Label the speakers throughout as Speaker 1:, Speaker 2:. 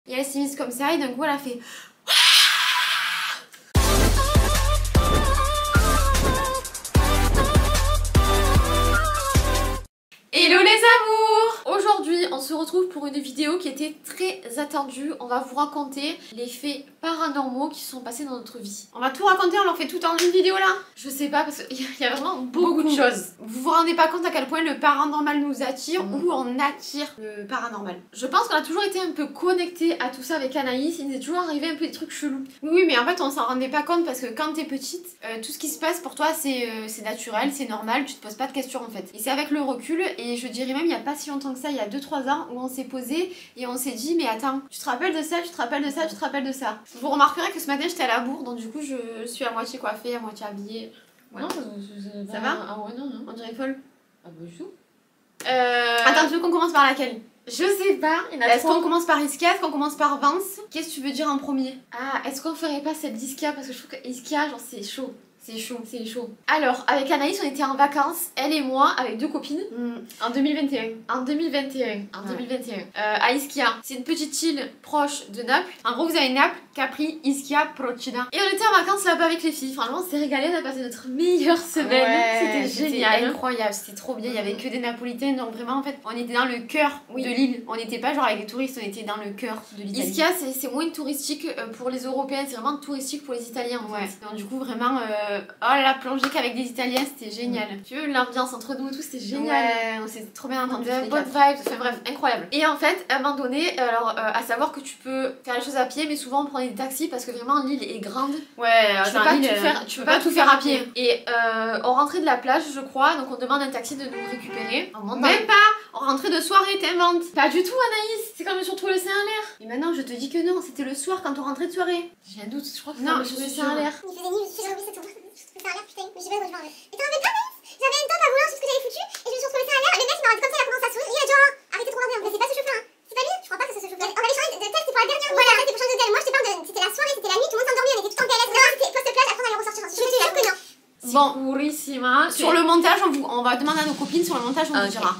Speaker 1: Et elle s'est mise comme ça et d'un coup elle a fait... Hello les amours! Aujourd'hui on se retrouve pour une vidéo qui était très attendue. On va vous raconter les faits paranormaux qui sont passés dans notre vie. On va tout raconter, on leur fait tout en une vidéo là? Je sais pas parce qu'il y a vraiment beaucoup de choses. Vous vous rendez pas compte à quel point le paranormal nous attire ou on attire le paranormal. Je pense qu'on a toujours été un peu connectés à tout ça avec Anaïs. Il nous est toujours arrivé un peu des trucs chelous. Oui mais en fait on s'en rendait pas compte parce que quand t'es petite, tout ce qui se passe pour toi c'est naturel, c'est normal, tu te poses pas de questions en fait. Et c'est avec le recul et je dirais même il y a pas si longtemps que ça, il y a 2-3 ans où on s'est posé et on s'est dit mais attends, tu te rappelles de ça, tu te rappelles de ça, tu te rappelles de ça. Vous remarquerez que ce matin j'étais à la bourre donc du coup je suis à moitié coiffée, à moitié habillée. Voilà. Non, ça va?
Speaker 2: Ah ouais, non.
Speaker 1: On dirait folle.
Speaker 2: Ah bah du tout.
Speaker 1: Attends, tu veux qu'on commence par laquelle?
Speaker 2: Je sais pas, il y en a
Speaker 1: Est-ce
Speaker 2: trop.
Speaker 1: qu'on commence par Iskia? Est-ce qu'on commence par Vance? Qu'est-ce que tu veux dire en premier? Ah, est-ce qu'on ferait pas celle d'Iskia? Parce que je trouve que Iskia, genre c'est chaud. C'est chaud, c'est chaud. Alors, avec Anaïs, on était en vacances, elle et moi, avec deux copines.
Speaker 2: En 2021.
Speaker 1: En 2021. En 2021. À Ischia. C'est une petite île proche de Naples. En gros, vous avez Naples, Capri, Ischia, Procida. Et on était en vacances là-bas avec les filles. Franchement, on s'est régalé, on a passé notre meilleure semaine.
Speaker 2: Ouais,
Speaker 1: c'était génial. Incroyable, c'était trop bien. Il y avait que des Napolitains. Donc vraiment, en fait, on était dans le cœur de l'île. On n'était pas genre avec des touristes, on était dans le cœur de l'Italie. Ischia, c'est moins touristique pour les Européens. C'est vraiment touristique pour les Italiens. En fait. Donc du coup, vraiment... oh la plongée qu'avec des Italiens, c'était génial. Tu veux l'ambiance entre nous et tout, c'était génial. Ouais, on s'est trop bien entendu. Bonne vibe, enfin bref, incroyable. Et en fait, à un moment donné, alors à savoir que tu peux faire les choses à pied, mais souvent on prenait des taxis parce que vraiment l'île est grande.
Speaker 2: Ouais,
Speaker 1: tu peux pas tout faire à pied. Et on rentrait de la plage, je crois, donc on demande à un taxi de nous récupérer. Même pas, on rentrait de soirée, t'inventes. Pas du tout, Anaïs. C'est comme sur tout le sein à l'air. Et maintenant, je te dis que non, c'était le soir quand on rentrait de soirée. J'ai un doute, je crois que non, sur le sein à l'air.
Speaker 3: Il faisait nuit, j'ai oublié cette ça a l'air putain, mais je sais pas où je vais en mais t'en rappelles pas, j'avais une tente à rouler en dessous que j'avais foutu et je me suis retrouvée ça à l'air. Le mec il m'a regardé comme ça, il a commencé à sourire. Il a dit oh, arrêtez de regarder, mais c'est pas ce chauffeur, hein. C'est pas lui, je crois pas que c'est ce chauffeur. On avait changé de tel, c'est pour la dernière. Voilà, c'était pour changer de tel. Moi je te parle de. C'était la soirée, c'était la nuit, tout le monde s'est endormi, on était tout en PLS. Non, c'était post-plage, après on allait ressortir. Je te jure que non.
Speaker 1: Bon, pourrissima. Sur le montage, on va demander à nos copines, sur le montage on vous dira.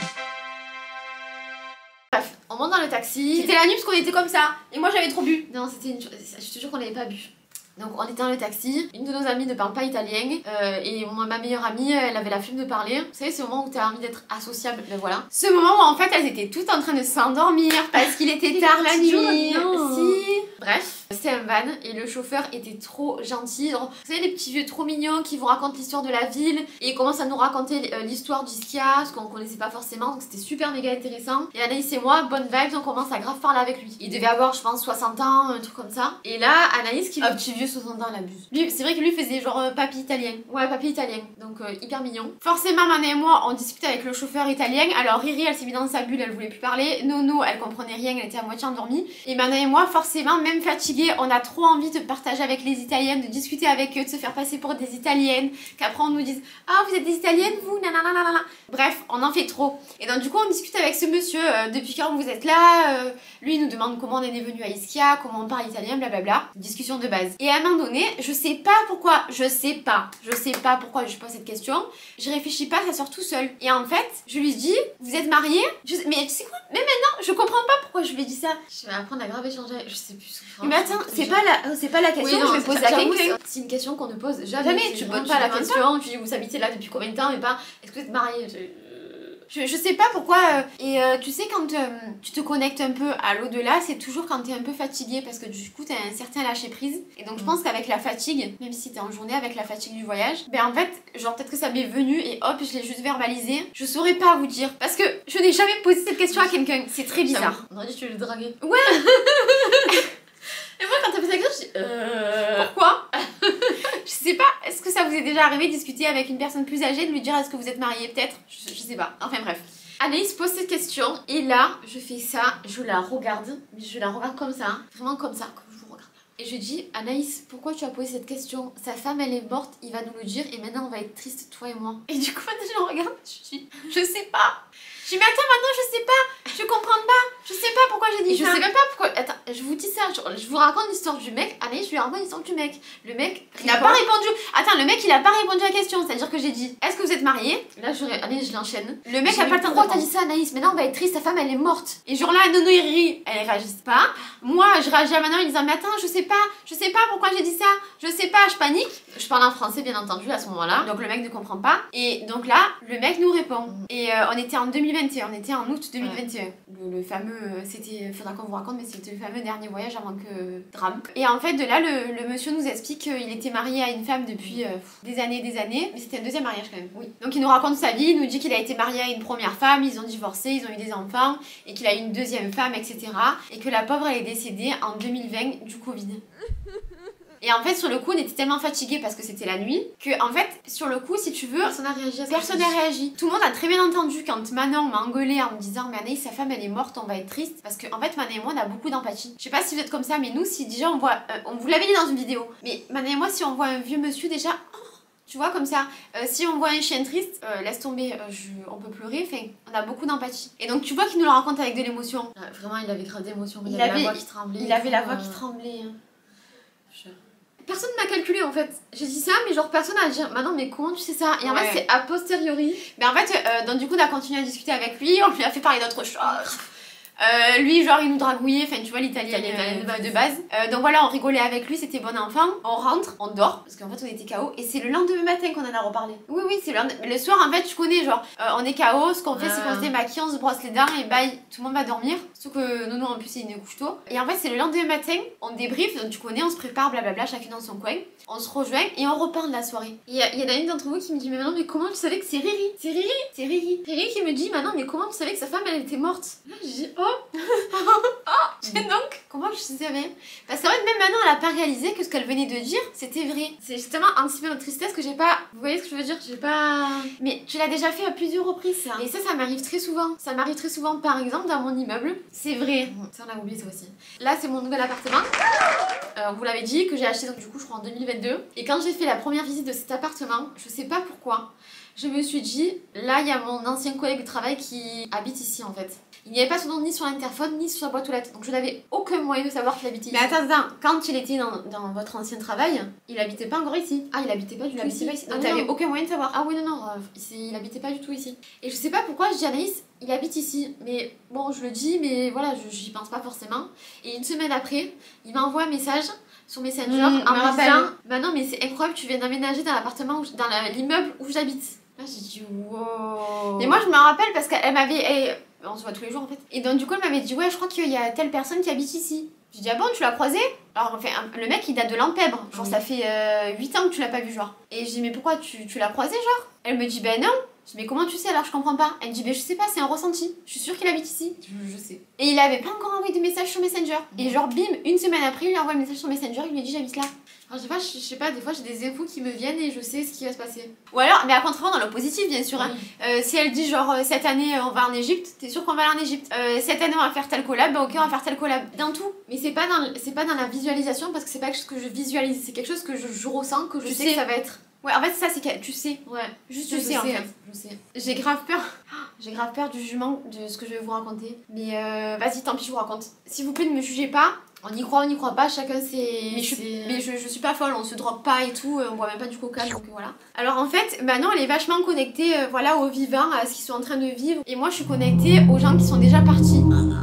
Speaker 1: Bref, on monte dans le taxi. C'était la nuit parce qu'on était comme ça. Et moi j'avais trop bu. Non, c'était une... Je te jure qu'on n'avait pas bu. Donc on était dans le taxi, une de nos amies ne parle pas italien et ma meilleure amie elle avait la flemme de parler. Vous savez ce moment où t'as envie d'être associable, ben voilà. Ce moment où en fait elles étaient toutes en train de s'endormir parce qu'il était tard la nuit. Si. Bref, c'était un van et le chauffeur était trop gentil. Genre, vous savez les petits vieux trop mignons qui vous racontent l'histoire de la ville et ils commencent à nous raconter l'histoire d'Ischia, ce qu'on connaissait pas forcément, donc c'était super méga intéressant. Et Anaïs et moi, bonne vibe, on commence à grave parler avec lui. Il devait avoir je pense 60 ans, un truc comme ça. Et là Anaïs qui...
Speaker 2: Un petit vieux 60 ans, elle abuse.
Speaker 1: Lui, c'est vrai que lui faisait genre papy italien. Ouais, papy italien. Donc hyper mignon. Forcément, Manon et moi, on discutait avec le chauffeur italien. Alors Riri, elle s'est mise dans sa bulle, elle voulait plus parler. Nono, elle comprenait rien, elle était à moitié endormie. Et Manon et moi, forcément, même fatigués, on a trop envie de partager avec les Italiennes, de discuter avec eux, de se faire passer pour des Italiennes. Qu'après on nous dise ah, vous êtes des Italiennes, vous nanana. Bref, on en fait trop. Et donc du coup, on discute avec ce monsieur depuis quand vous êtes là. Lui, il nous demande comment on est venu à Ischia, comment on parle italien, blablabla. Discussion de base. Et à un moment donné, je sais pas pourquoi je pose cette question. Je réfléchis pas, ça sort tout seul. Et en fait, je lui dis, vous êtes mariés? Mais tu sais quoi? Même maintenant, je comprends pas pourquoi je lui ai dit ça.
Speaker 2: Je vais apprendre à grave échanger, je sais plus.
Speaker 1: Mais attends, c'est pas la question
Speaker 2: oui, non,
Speaker 1: que je vais poser à quelqu'un.
Speaker 2: C'est une question qu'on ne pose jamais.
Speaker 1: Jamais, tu poses pas la question, tu dis vous habitez là depuis combien de temps, mais pas est-ce que vous êtes mariés? Je sais pas pourquoi. Tu sais, quand tu te connectes un peu à l'au-delà, c'est toujours quand t'es un peu fatigué parce que du coup t'as un certain lâcher prise. Et donc je pense qu'avec la fatigue, même si t'es en journée, avec la fatigue du voyage, ben en fait, genre peut-être que ça m'est venu et hop, je l'ai juste verbalisé. Je saurais pas vous dire parce que je n'ai jamais posé cette question à quelqu'un. C'est très bizarre.
Speaker 2: On aurait dit que tu veux le draguer.
Speaker 1: Ouais. Et moi quand t'as fait ça, je dis pourquoi? Je sais pas, est-ce que ça vous est déjà arrivé de discuter avec une personne plus âgée, de lui dire est-ce que vous êtes mariés peut-être? Je sais pas, enfin bref. Anaïs pose cette question et là, je fais ça, je la regarde, mais je la regarde comme ça, hein, vraiment comme ça, comme je vous regarde. Et je dis, Anaïs, pourquoi tu as posé cette question? Sa femme elle est morte, il va nous le dire et maintenant on va être triste, toi et moi. Et du coup, maintenant je la regarde, je dis, je sais pas. Je dis, mais attends, maintenant je sais pas, je comprends pas, je sais pas pourquoi j'ai dit ça.
Speaker 2: Je sais même pas pourquoi, attends,
Speaker 1: je vous dis ça, je vous raconte l'histoire du mec. Anaïs, je lui raconte l'histoire du mec. Le mec, il a
Speaker 2: répond.
Speaker 1: pas répondu. Attends, le mec, il a pas répondu à la question. C'est-à-dire que j'ai dit, est-ce que vous êtes mariés? Là, Anaïs, je l'enchaîne. Le mec
Speaker 2: J'ai
Speaker 1: a pas
Speaker 2: eu
Speaker 1: le temps de
Speaker 2: pourquoi
Speaker 1: répondre. T'as dit ça, Anaïs? Maintenant, on va être triste, ta femme, elle est morte. Et genre là, Nono, il rit. Elle réagit pas. Moi, je réagis à Manon en disant, mais attends, je sais pas pourquoi j'ai dit ça. Je sais pas, je panique. Je parle en français, bien entendu, à ce moment-là. Donc le mec ne comprend pas. Et donc là, le mec nous répond. Et on était en 2021, on était en août 2021. Le fameux, c'était, faudra qu'on vous raconte, mais c'était le fameux dernier voyage avant que drame. Et en fait, de là, le monsieur nous explique qu'il était marié à une femme depuis des années, mais c'était un deuxième mariage quand même. Oui. Donc il nous raconte sa vie, il nous dit qu'il a été marié à une première femme, ils ont divorcé, ils ont eu des enfants, et qu'il a eu une deuxième femme, etc. Et que la pauvre, elle est décédée en 2020 du Covid. Et en fait, sur le coup, on était tellement fatigués parce que c'était la nuit que, en fait, sur le coup, si tu veux,
Speaker 2: Personne n'a réagi à ça.
Speaker 1: personne n'a réagi. Tout le monde a très bien entendu quand Manon m'a engueulée en me disant, mais Anaïs, sa femme, elle est morte, on va être triste. Parce que, en fait, Manon et moi, on a beaucoup d'empathie. Je sais pas si vous êtes comme ça, mais nous, si déjà on voit, on vous l'avait dit dans une vidéo, mais Manon et moi, si on voit un vieux monsieur, déjà, tu vois, comme ça, si on voit un chien triste, laisse tomber, on peut pleurer, enfin, on a beaucoup d'empathie. Et donc, tu vois qu'il nous le raconte avec de l'émotion.
Speaker 2: Ah, vraiment, il avait grave d'émotion.
Speaker 1: Il
Speaker 2: Il avait
Speaker 1: avait-
Speaker 2: la voix qui tremblait.
Speaker 1: Il avait la voix
Speaker 2: qui
Speaker 1: qui tremblait. Hein.
Speaker 2: Je-
Speaker 1: Personne m'a calculé en fait. J'ai dit ça, mais genre personne a dit Manon, mais comment tu sais ça? Et en
Speaker 2: Ouais.
Speaker 1: fait, c'est a posteriori. Mais en fait, donc du coup, on a continué à discuter avec lui, on lui a fait parler d'autres choses. Lui, genre, il nous dragouillait, enfin, tu vois, l'italien de base. Donc voilà, on rigolait avec lui, c'était bon enfant. On rentre, on dort, parce qu'en fait, on était KO. Et c'est le lendemain matin qu'on en a reparlé. Oui, c'est le lendemain. Le soir, en fait, tu connais, genre, on est KO, ce qu'on fait, c'est qu'on se démaquille, on se brosse les dents, et bye, tout le monde va dormir. Surtout que Nono, en plus, il ne couche tôt. Et en fait, c'est le lendemain matin, on débrief, donc tu connais, on se prépare, blablabla, chacun dans son coin. On se rejoint et on repart de la soirée. Et il y en a une d'entre vous qui me dit, mais Manon, mais comment tu savais que c'est Riri? C'est Riri? C'est Riri. Riri qui me dit, Manon, mais comment tu savais que sa femme, elle était morte? Là, je dis, oh! Et donc, comment je savais? Parce qu'en fait, même maintenant, elle a pas réalisé que ce qu'elle venait de dire, c'était vrai. C'est justement anticiper notre tristesse que j'ai pas. Vous voyez ce que je veux dire? J'ai pas. Mais tu l'as déjà fait à plusieurs reprises, ça. Et ça m'arrive très souvent. Ça m'arrive très souvent, par exemple, dans mon immeuble. C'est vrai. Ça, on a oublié ça aussi. Là, c'est mon nouvel appartement. Vous l'avez dit, que j'ai acheté, donc du coup, je crois en 2022. Et quand j'ai fait la première visite de cet appartement, je sais pas pourquoi, je me suis dit, là, il y a mon ancien collègue de travail qui habite ici, en fait. Il n'y avait pas son nom ni sur l'interphone ni sur sa boîte aux lettres, donc je n'avais aucun moyen de savoir qu'il habitait ici. Mais attends, quand il était dans votre ancien travail, il habitait pas encore ici. Ah, il habitait pas du tout ici. Donc t'avais aucun moyen de savoir. Ah oui, non, il habitait pas du tout ici. Et je sais pas pourquoi je dis à Anaïs, il habite ici. Mais bon, je le dis, mais voilà, j'y pense pas forcément. Et une semaine après, il m'envoie un message sur Messenger en me disant, bah non, mais c'est incroyable, tu viens d'aménager dans l'appartement, dans l'immeuble où j'habite. Là, j'ai dit, wow. Et moi, je me rappelle parce qu'elle m'avait. On se voit tous les jours en fait. Et donc du coup elle m'avait dit ouais je crois qu'il y a telle personne qui habite ici. J'ai dit ah bon tu l'as croisé? Alors enfin, le mec il date de l'Empèbre. Genre ça fait 8 ans que tu l'as pas vu genre. Et je dis mais pourquoi tu l'as croisé genre? Elle me dit ben non. Je dis mais comment tu sais alors je comprends pas? Elle me dit ben je sais pas c'est un ressenti. Je suis sûre qu'il habite ici.
Speaker 2: Je sais.
Speaker 1: Et il avait pas encore envoyé de message sur Messenger. Et genre bim une semaine après il lui envoie un message sur Messenger il lui dit j'habite là. Alors, je sais pas, des fois j'ai des infos qui me viennent et je sais ce qui va se passer. Ou alors, mais à contraire dans le positif bien sûr. Hein. Si elle dit genre cette année on va en Égypte, t'es sûr qu'on va aller en Égypte. Cette année on va faire tel collab, bah ok on va faire tel collab. Dans tout. Mais c'est pas dans la visualisation parce que c'est pas quelque chose que je visualise, c'est quelque chose que je ressens, que je sais que ça va être. Ouais en fait c'est ça, c'est que tu sais. Ouais. Juste tu sais en fait. Je sais. J'ai grave peur. J'ai grave peur du jugement de ce que je vais vous raconter. Mais vas-y tant pis je vous raconte. S'il vous plaît ne me jugez pas. On y croit, on n'y croit pas, chacun c'est... Mais je suis pas folle, on se drogue pas et tout, on boit même pas du coca, donc voilà. Alors en fait, Manon elle est vachement connectée voilà, aux vivants, à ce qu'ils sont en train de vivre. Et moi je suis connectée aux gens qui sont déjà partis.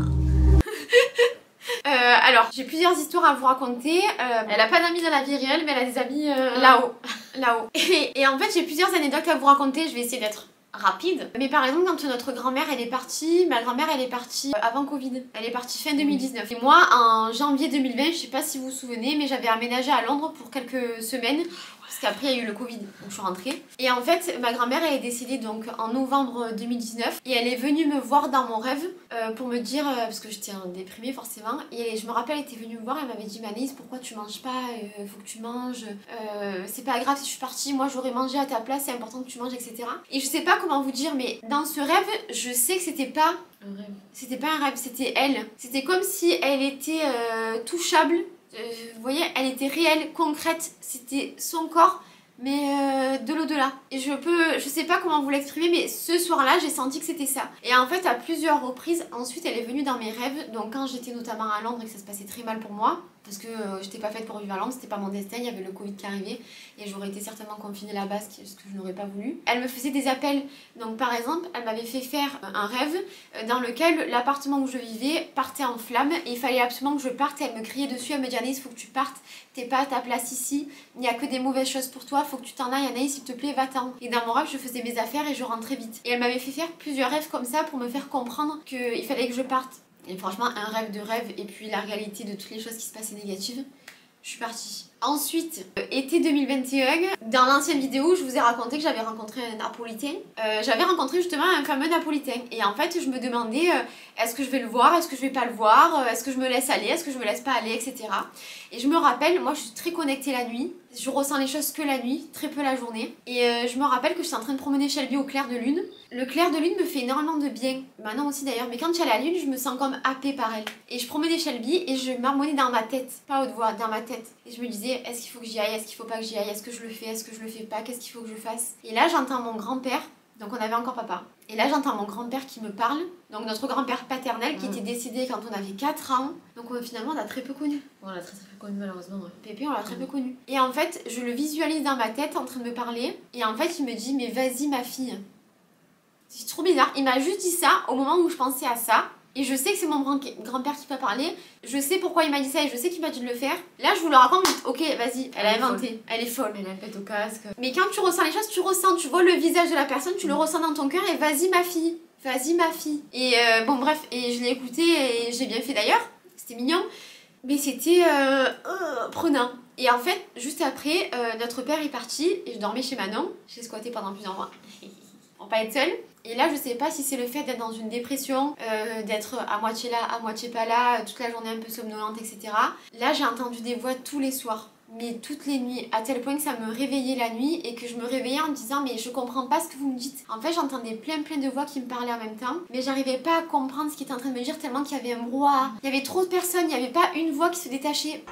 Speaker 1: Alors, j'ai plusieurs histoires à vous raconter. Elle a pas d'amis dans la vie réelle, mais elle a des amis là-haut. Là-haut. Et en fait, j'ai plusieurs anecdotes à vous raconter, je vais essayer d'être rapide. Mais par exemple, quand notre grand-mère elle est partie, ma grand-mère elle est partie avant Covid. Elle est partie fin 2019. Et moi, en janvier 2020, je sais pas si vous vous souvenez, mais j'avais aménagé à Londres pour quelques semaines. Parce qu'après il y a eu le Covid, donc je suis rentrée. Et en fait, ma grand-mère elle est décédée donc en novembre 2019. Et elle est venue me voir dans mon rêve pour me dire, parce que j'étais déprimée forcément. Et je me rappelle, elle était venue me voir, elle m'avait dit Anaïs, pourquoi tu manges pas? Faut que tu manges. C'est pas grave si je suis partie, moi j'aurais mangé à ta place, c'est important que tu manges, etc. Et je sais pas comment vous dire, mais dans ce rêve, je sais que c'était pas un rêve. C'était pas un rêve, c'était elle. C'était comme si elle était touchable. Vous voyez, elle était réelle, concrète, c'était son corps, mais de l'au-delà. Et je sais pas comment vous l'exprimer, mais ce soir-là, j'ai senti que c'était ça. Et en fait, à plusieurs reprises, ensuite, elle est venue dans mes rêves. Donc quand j'étais notamment à Londres et que ça se passait très mal pour moi, parce que j'étais pas faite pour vivre à Londres, c'était pas mon destin, il y avait le Covid qui arrivait et j'aurais été certainement confinée là-bas, ce que je n'aurais pas voulu. Elle me faisait des appels, donc par exemple, elle m'avait fait faire un rêve dans lequel l'appartement où je vivais partait en flammes et il fallait absolument que je parte. Et elle me criait dessus, elle me disait Anaïs, faut que tu partes, t'es pas à ta place ici, il n'y a que des mauvaises choses pour toi, faut que tu t'en ailles, Anaïs, s'il te plaît, va-t'en. Et dans mon rêve, je faisais mes affaires et je rentrais vite. Et elle m'avait fait faire plusieurs rêves comme ça pour me faire comprendre qu'il fallait que je parte. Et franchement, un rêve de rêve et puis la réalité de toutes les choses qui se passaient négatives, je suis partie. Ensuite, été 2021, dans l'ancienne vidéo, je vous ai raconté que j'avais rencontré un Napolitain. J'avais rencontré justement un fameux Napolitain. Et en fait, je me demandais, est-ce que je vais le voir, est-ce que je vais pas le voir, est-ce que je me laisse aller, est-ce que je me laisse pas aller, etc. Et je me rappelle, moi je suis très connectée la nuit. Je ressens les choses que la nuit, très peu la journée. Et je me rappelle que j'étais en train de promener Shelby au clair de lune. Le clair de lune me fait énormément de bien. Maintenant aussi d'ailleurs, mais quand il y a la lune, je me sens comme happée par elle. Et je promenais Shelby et je marmonnais dans ma tête, pas à haute voix, dans ma tête. Et je me disais, est-ce qu'il faut que j'y aille, est-ce qu'il faut pas que j'y aille, est-ce que je le fais, est-ce que je le fais pas, qu'est-ce qu'il faut que je fasse. Et là j'entends mon grand-père, donc on avait encore papa. Et là j'entends mon grand-père qui me parle, donc notre grand-père paternel qui était décédé quand on avait 4 ans. Donc finalement on l'a très peu connu.
Speaker 2: On l'a très peu connu malheureusement. Ouais.
Speaker 1: Pépé on l'a très peu connu. Et en fait je le visualise dans ma tête en train de me parler. Et en fait il me dit mais vas-y ma fille. C'est trop bizarre, il m'a juste dit ça au moment où je pensais à ça. Et je sais que c'est mon grand-père qui m'a parlé. Je sais pourquoi il m'a dit ça et je sais qu'il m'a dit de le faire. Là, je vous le raconte, ok, vas-y, elle a inventé. Elle est folle.
Speaker 2: Elle a pète au casque.
Speaker 1: Mais quand tu ressens les choses, tu ressens, tu vois le visage de la personne, tu le ressens dans ton cœur et vas-y ma fille. Vas-y ma fille. Et bon bref, et je l'ai écouté et j'ai bien fait d'ailleurs. C'était mignon. Mais c'était prenant. Et en fait, juste après, notre père est parti et je dormais chez Manon. J'ai squatté pendant plusieurs mois. Pour pas être seule. Et là je sais pas si c'est le fait d'être dans une dépression, d'être à moitié là, à moitié pas là, toute la journée un peu somnolente, etc. Là j'ai entendu des voix tous les soirs, mais toutes les nuits, à tel point que ça me réveillait la nuit et que je me réveillais en me disant mais je comprends pas ce que vous me dites. En fait j'entendais plein de voix qui me parlaient en même temps, mais j'arrivais pas à comprendre ce qu'ils étaient en train de me dire tellement qu'il y avait un brouhaha. Il y avait trop de personnes, il y avait pas une voix qui se détachait.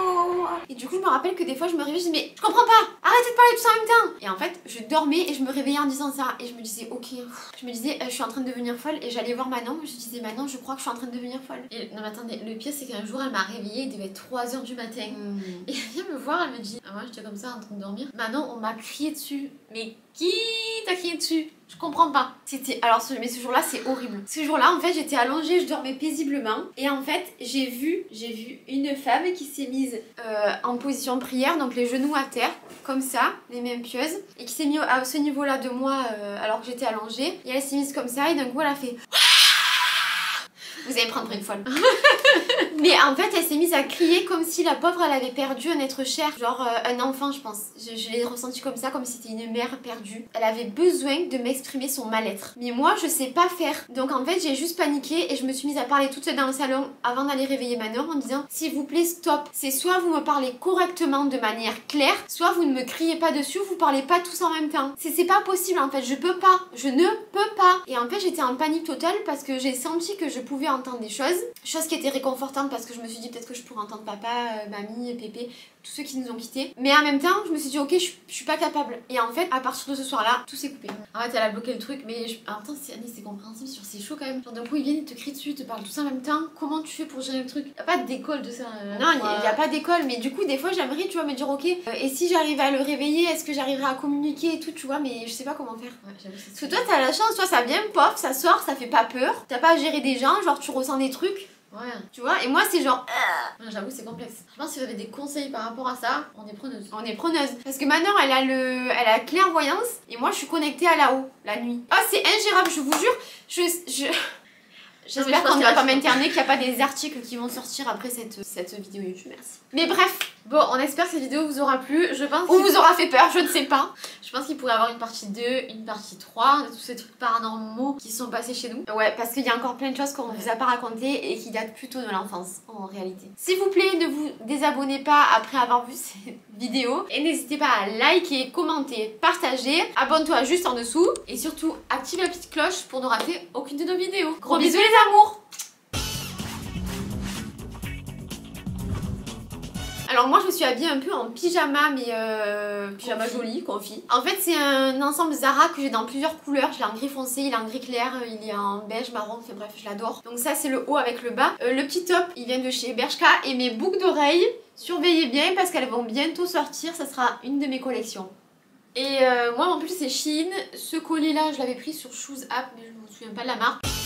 Speaker 1: Et du coup je me rappelle que des fois je me réveillais, je disais mais je comprends pas, arrêtez de parler tout ça en même temps. Et en fait je dormais et je me réveillais en disant ça et je me disais ok, je me disais je suis en train de devenir folle et j'allais voir Manon, je disais Manon je crois que je suis en train de devenir folle.
Speaker 2: Et non mais attendez, le pire c'est qu'un jour elle m'a réveillée, il devait être 3h du matin. Et elle vient me voir, elle me dit ah moi j'étais comme ça en train de dormir. Manon on m'a crié dessus. Mais qui t'a crié dessus? Je comprends pas. C'était alors mais ce jour-là c'est horrible. Ce jour-là en fait j'étais allongée, je dormais paisiblement et en fait j'ai vu une femme qui s'est mise en position prière, donc les genoux à terre comme ça, les mains pieuses, et qui s'est mise à ce niveau-là de moi alors que j'étais allongée et elle s'est mise comme ça et d'un coup elle a fait vous allez me prendre pour une folle. Mais en fait elle s'est mise à crier comme si la pauvre elle avait perdu un être cher, genre un enfant je pense. Je l'ai ressenti comme ça, comme si c'était une mère perdue. Elle avait besoin de m'exprimer son mal-être. Mais moi je sais pas faire. Donc en fait j'ai juste paniqué et je me suis mise à parler toute seule dans le salon avant d'aller réveiller Manon en disant s'il vous plaît stop. C'est soit vous me parlez correctement de manière claire, soit vous ne me criez pas dessus, vous parlez pas tous en même temps. C'est pas possible en fait, je peux pas. Je ne peux pas. Et en fait j'étais en panique totale parce que j'ai senti que je pouvais entendre des choses qui étaient réconfortantes parce que je me suis dit peut-être que je pourrais entendre papa, mamie, Pépé, tous ceux qui nous ont quittés. Mais en même temps, je me suis dit ok, je suis pas capable. Et en fait, à partir de ce soir-là, tout s'est coupé. En fait, elle a bloqué le truc, mais en même temps, c'est compréhensible, c'est chaud quand même. Genre d'un coup, ils viennent, ils te crient dessus, ils te parlent tous en même temps. Comment tu fais pour gérer le truc? Y a pas d'école de ça.
Speaker 1: Non, il y a pas d'école, mais du coup, des fois, j'aimerais, tu vois, me dire ok, et si j'arrivais à le réveiller, est-ce que j'arriverais à communiquer et tout, tu vois, mais je sais pas comment faire.
Speaker 2: Ouais, j'avoue,
Speaker 1: parce que toi, t'as la chance, toi, ça vient, pof, ça sort, ça fait pas peur. T'as pas à gérer des gens, genre tu ressens des trucs.
Speaker 2: Ouais.
Speaker 1: Tu vois, et moi c'est genre
Speaker 2: ouais, j'avoue c'est complexe. Je pense que si vous avez des conseils par rapport à ça, on est preneuse.
Speaker 1: On est preneuse. Parce que maintenant elle a la clairvoyance et moi je suis connectée à là-haut, la nuit. Oh c'est ingérable, je vous jure. J'espère qu'on ne va pas m'interner, qu'il n'y a pas des articles qui vont sortir après cette vidéo YouTube, merci. Mais bref, bon, on espère que cette vidéo vous aura plu, je pense. Ou vous aura fait peur, je ne sais pas.
Speaker 2: Je pense qu'il pourrait y avoir une partie 2, une partie 3, de tous ces trucs paranormaux qui sont passés chez nous.
Speaker 1: Ouais, parce qu'il y a encore plein de choses qu'on ne vous a pas racontées et qui datent plutôt de l'enfance, en réalité. S'il vous plaît, ne vous désabonnez pas après avoir vu cette vidéo. Et n'hésitez pas à liker, commenter, partager. Abonne-toi juste en dessous. Et surtout, active la petite cloche pour ne rater aucune de nos vidéos. Gros bisous les amours! Alors moi je me suis habillée un peu en pyjama, mais pyjama joli, confit. En fait c'est un ensemble Zara que j'ai dans plusieurs couleurs. Je l'ai en gris foncé, il est en gris clair, il est en beige, marron, enfin bref je l'adore. Donc ça c'est le haut avec le bas. Le petit top il vient de chez Bershka et mes boucles d'oreilles, surveillez bien parce qu'elles vont bientôt sortir, ça sera une de mes collections. Et moi en plus c'est Shein, ce collier là je l'avais pris sur Shoes App mais je me souviens pas de la marque.